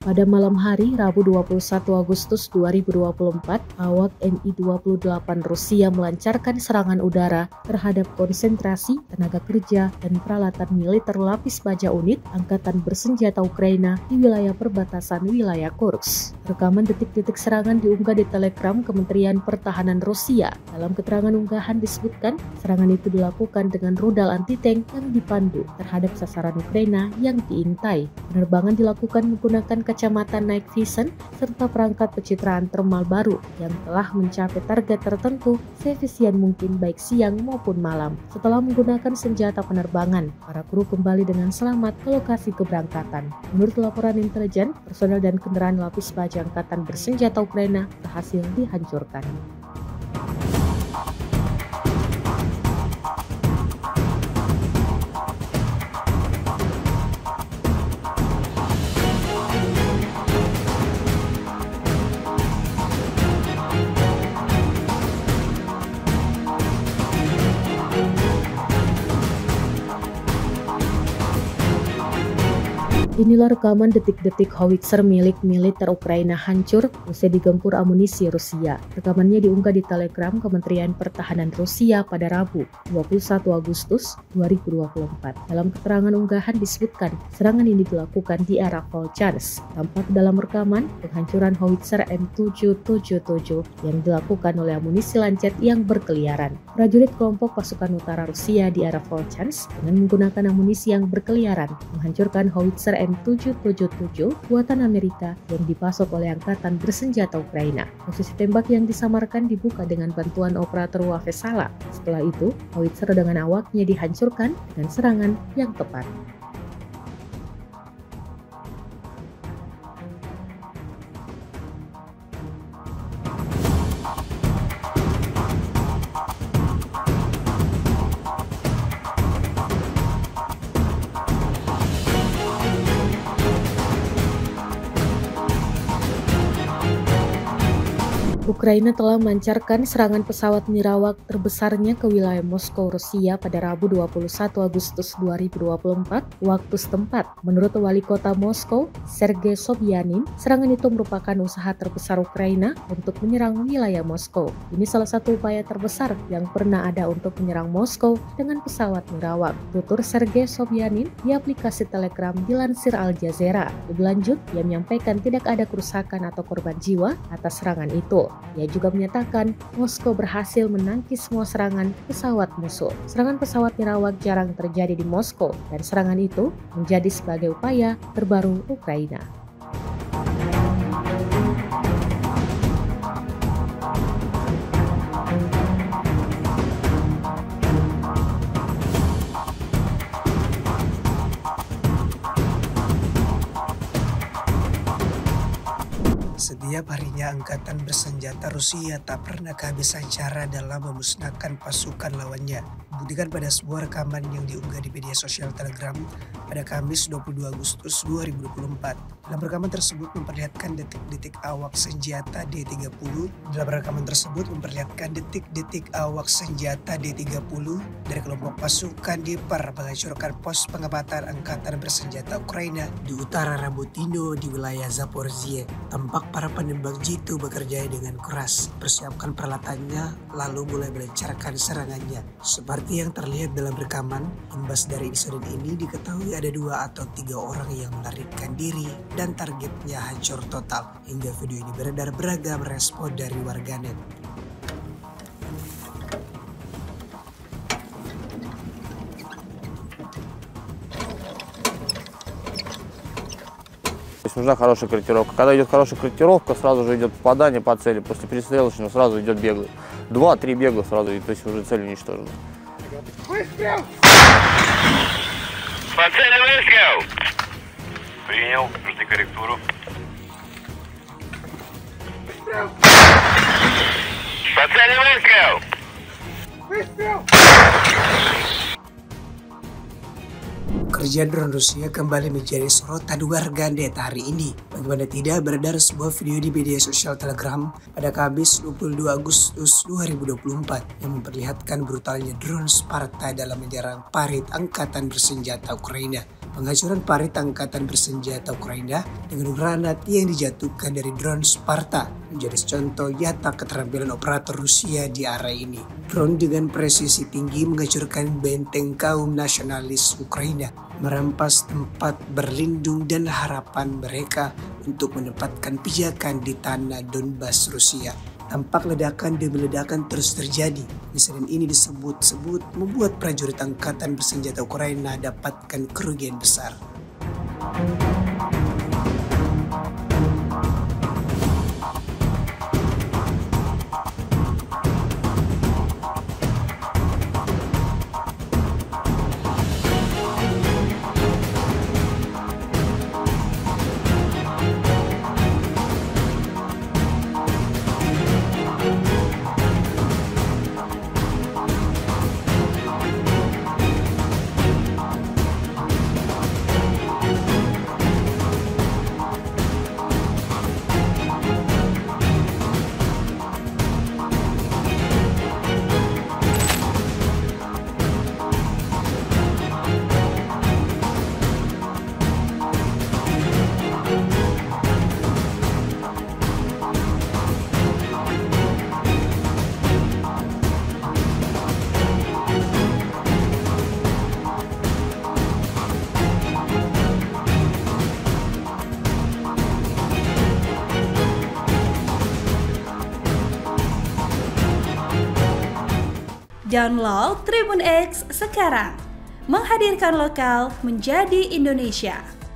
Pada malam hari Rabu 21 Agustus 2024, awak Mi-28 Rusia melancarkan serangan udara terhadap konsentrasi tenaga kerja dan peralatan militer lapis baja unit Angkatan Bersenjata Ukraina di wilayah perbatasan wilayah Kursk. Rekaman detik-detik serangan diunggah di Telegram Kementerian Pertahanan Rusia. Dalam keterangan unggahan disebutkan, serangan itu dilakukan dengan rudal anti-tank yang dipandu terhadap sasaran Ukraina yang diintai. Penerbangan dilakukan menggunakan kacamata night vision serta perangkat pencitraan thermal baru yang telah mencapai target tertentu seefisien mungkin baik siang maupun malam. Setelah menggunakan senjata penerbangan, para kru kembali dengan selamat ke lokasi keberangkatan. Menurut laporan intelijen, personel dan kendaraan lapis baja Angkatan Bersenjata Ukraina berhasil dihancurkan. Inilah rekaman detik-detik howitzer milik militer Ukraina hancur usai digempur amunisi Rusia. Rekamannya diunggah di Telegram Kementerian Pertahanan Rusia pada Rabu, 21 Agustus 2024. Dalam keterangan unggahan disebutkan, serangan ini dilakukan di area Volchansk. Tampak dalam rekaman penghancuran howitzer M777 yang dilakukan oleh amunisi lancet yang berkeliaran. Prajurit kelompok pasukan utara Rusia di area Volchansk dengan menggunakan amunisi yang berkeliaran menghancurkan howitzer M777 buatan Amerika yang dipasok oleh Angkatan Bersenjata Ukraina. Posisi tembak yang disamarkan dibuka dengan bantuan operator Wavesala. Setelah itu, howitzer dengan awaknya dihancurkan dengan serangan yang tepat. Ukraina telah melancarkan serangan pesawat nirawak terbesarnya ke wilayah Moskow, Rusia pada Rabu 21 Agustus 2024 waktu setempat. Menurut Wali Kota Moskow, Sergei Sobyanin, serangan itu merupakan usaha terbesar Ukraina untuk menyerang wilayah Moskow. Ini salah satu upaya terbesar yang pernah ada untuk menyerang Moskow dengan pesawat nirawak, tutur Sergei Sobyanin di aplikasi Telegram dilansir Al Jazeera. Lebih lanjut, ia menyampaikan tidak ada kerusakan atau korban jiwa atas serangan itu. Ia juga menyatakan Moskow berhasil menangkis semua serangan pesawat musuh. Serangan pesawat nirawak jarang terjadi di Moskow dan serangan itu menjadi sebagai upaya terbaru Ukraina. Setiap harinya Angkatan Bersenjata Rusia tak pernah kehabisan cara dalam memusnahkan pasukan lawannya. Buktikan pada sebuah rekaman yang diunggah di media sosial Telegram pada Kamis 22 Agustus 2024. Dalam rekaman tersebut memperlihatkan detik-detik awak senjata D-30. Dalam rekaman tersebut memperlihatkan detik-detik awak senjata D-30 dari kelompok pasukan Dnipro menghancurkan pos pengamatan Angkatan Bersenjata Ukraina di utara Rabotino di wilayah Zaporizhia. Tampak para penembak jitu bekerja dengan keras, persiapkan peralatannya, lalu mulai melancarkan serangannya. Seperti yang terlihat dalam rekaman, imbas dari insiden ini diketahui ada 2 atau 3 orang yang melarikan diri dan targetnya hancur total. Hingga video ini beredar, beragam respon dari warganet. Нужна хорошая корректировка. Когда идет хорошая корректировка, сразу же идет попадание по цели. После перестрелочного сразу идет беглый. 2-3 бегла сразу, и то есть уже цель уничтожена. Выстрел! По цели выстрел! Принял, жди корректуру. Выстрел! По цели выстрел! Выстрел! Kerja drone Rusia kembali menjadi sorotan warganet hari ini. Bagaimana tidak, beredar sebuah video di media sosial Telegram pada Kamis 22 Agustus 2024 yang memperlihatkan brutalnya drone Sparta dalam menyerang parit Angkatan Bersenjata Ukraina. penghancuran parit angkatan bersenjata Ukraina dengan granat yang dijatuhkan dari drone Sparta menjadi contoh nyata keterampilan operator Rusia di area ini. Drone dengan presisi tinggi menghancurkan benteng kaum nasionalis Ukraina, merampas tempat berlindung dan harapan mereka untuk menempatkan pijakan di tanah Donbas Rusia. Tampak ledakan demi ledakan terus terjadi. Insiden ini disebut-sebut membuat prajurit angkatan bersenjata Ukraina dapatkan kerugian besar. Download Tribun X sekarang, menghadirkan lokal menjadi Indonesia.